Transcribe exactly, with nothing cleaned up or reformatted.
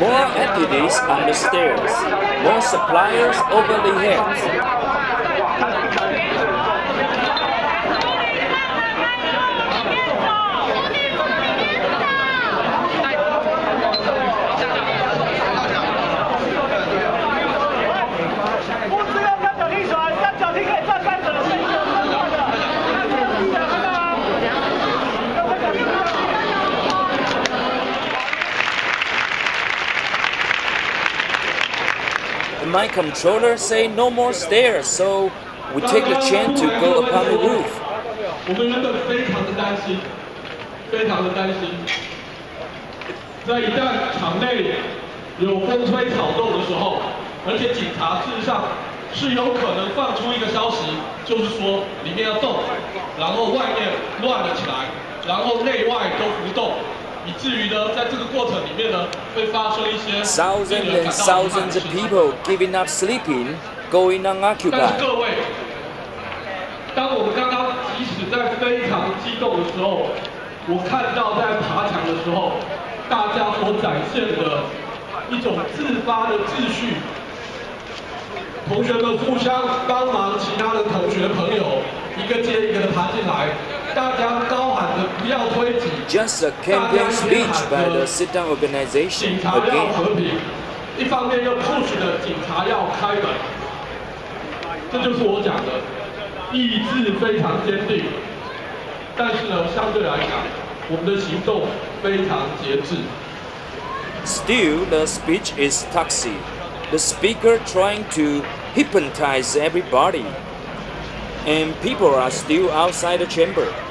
More entities on the stairs. More suppliers over the heads. My controller say no more stairs, so we take the chance to go upon the roof. 我们原本非常的担心，非常的担心，在一旦场内有风吹草动的时候，而且警察事实上是有可能放出一个消息，就是说里面要动，然后外面乱了起来，然后内外都浮动。 以至于呢，在这个过程里面呢，会发生一些 thousands and thousands of people giving up sleeping, going unoccupied. 但是各位，当我们刚刚即使在非常激动的时候，我看到在爬墙的时候，大家所展现的一种自发的秩序，同学们互相帮忙，其他的同学朋友一个接一个的爬进来。 大家高喊着不要推挤 ，Just a campaign speech by the sit-down organization 警察要 again. 和平，一方面又 push 的警察要开门，这就是我讲的，意志非常坚定，但是呢，相对来讲，我们的行动非常节制。 Still, the speech is toxic. The speaker trying to hypnotize everybody. And people are still outside the chamber.